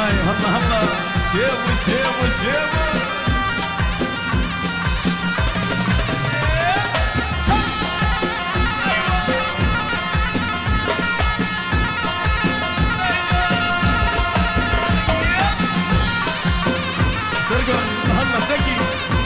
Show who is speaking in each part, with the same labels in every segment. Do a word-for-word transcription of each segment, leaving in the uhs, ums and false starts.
Speaker 1: هلا هلا شيبو شيبو شيبو سرقوا هلا سقي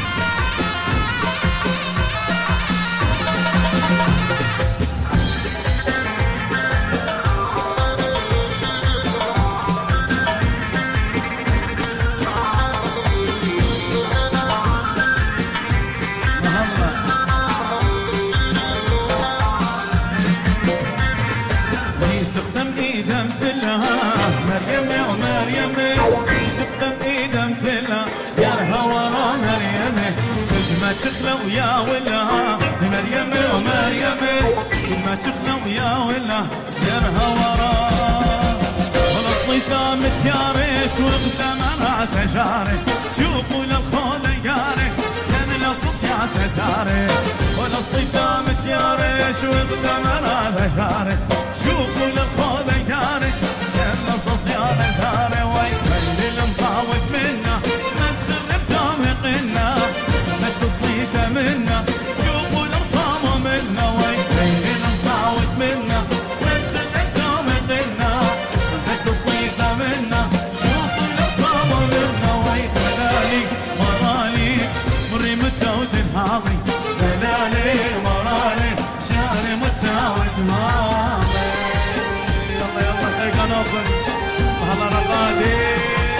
Speaker 1: تخلو يا ولا مريم ومريم ما تخلو يا ولا يرها وراه والأصلي ثامت يا ريش وقدام انا تجاري شوفوا للخول القاري كان الأصص يا تزاري والأصلي ثامت يا ريش وقدام انا تجاري شوفوا للخول القاري كان الأصص يا تزاري وين اللي المصاوب منا ما تخرب سامقنا مش تصليت منا شوفوا الانصام منا وين الانصاوت منا ندخل انسام منا مش تصليت منا شوفوا الانصام منا وين ملالي مرالي مري متاوت هاضي ملالي مرالي شاري متاوت هاضي يلا يلا خلينا نوصل هلا رقادي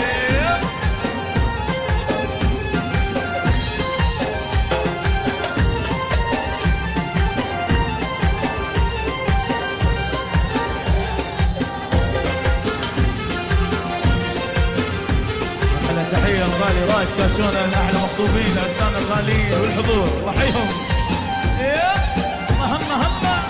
Speaker 1: تحية الغالي رايد كاتشونا لأحلى مخطوبين أجسام الغاليين والحضور وحيهم الله الله الله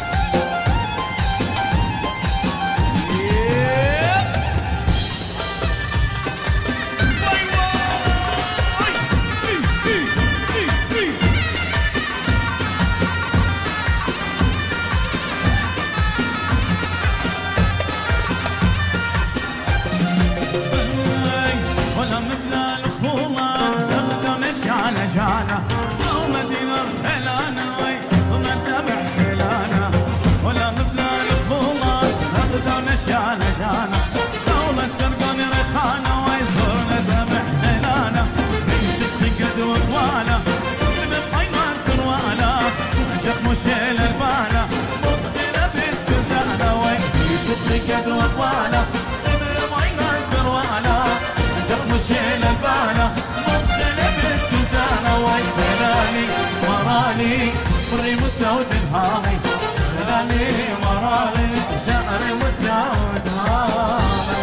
Speaker 1: جانا أو مدينة حلانا وي ثم تبع حلانا ولا مبنى القبومة أبدا نشانا جانا أو مسرقاني ريخانا وي صرنا تبع حلانا نمسك قد وطوانا من حيوان تروانا جق مشيل البانا مطخنا بسكزانا وي نمسك قد وطوانا من حيوان تروانا جق مشيل البانا وي ملالي مرالي مري متاوت هاضي ملالي مرالي شعري متاوت هاضي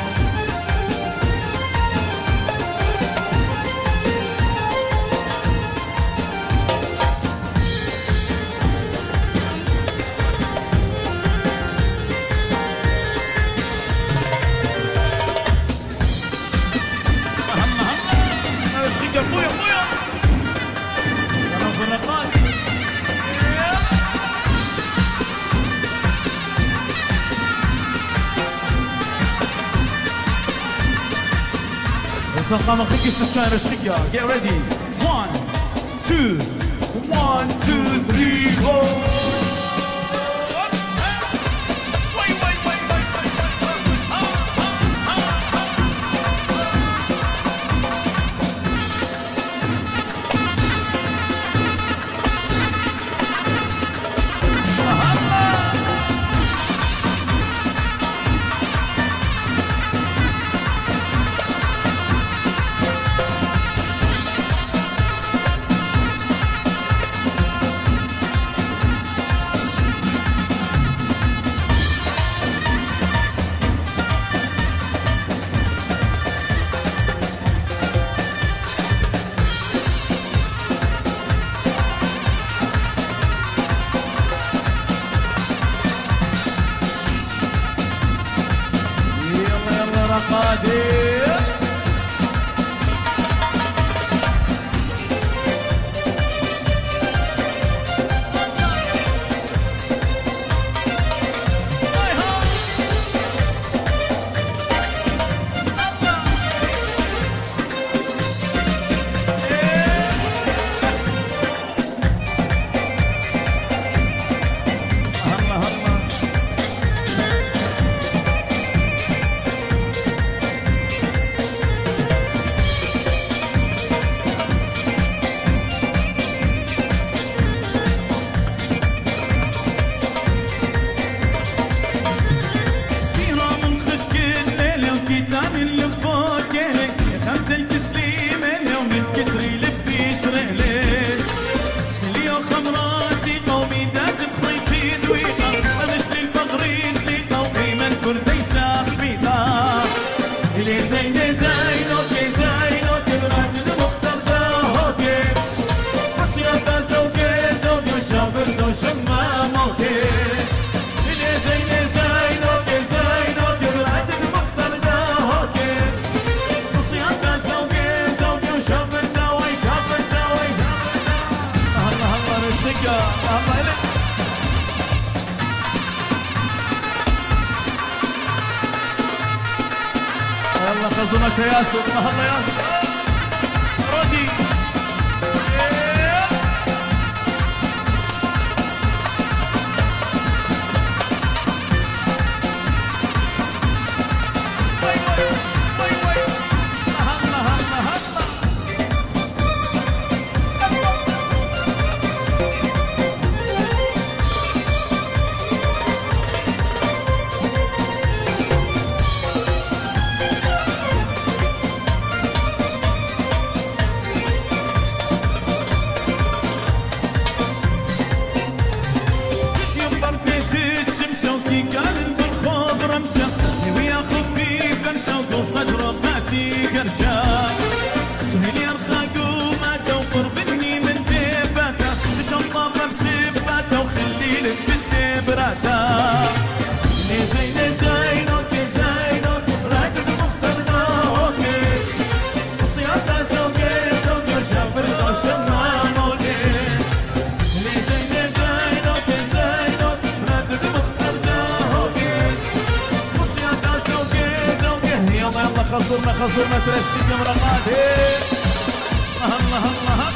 Speaker 1: Saltama Khiki Siskar Shriya. Get ready. One, two, one, two, three, go. الله إلك. الله خزنك يا ياسر، الله ياسر رودي. سهيلي الخاقو ما توفر مني من ديباتا تشطب بسباتا وخلي لك بالدبراتا لي زين زين اوكي زين اوكي راتب مختلنا اوكي صيادة زوجي زوجي شابر دوش الناموكي لي زين زين اوكي زين اوكي راتب مختلنا اوكي صيادة زوجي زوجي يلا يلا خزرنا خزرنا ترشتي بمرقادي الله الله الله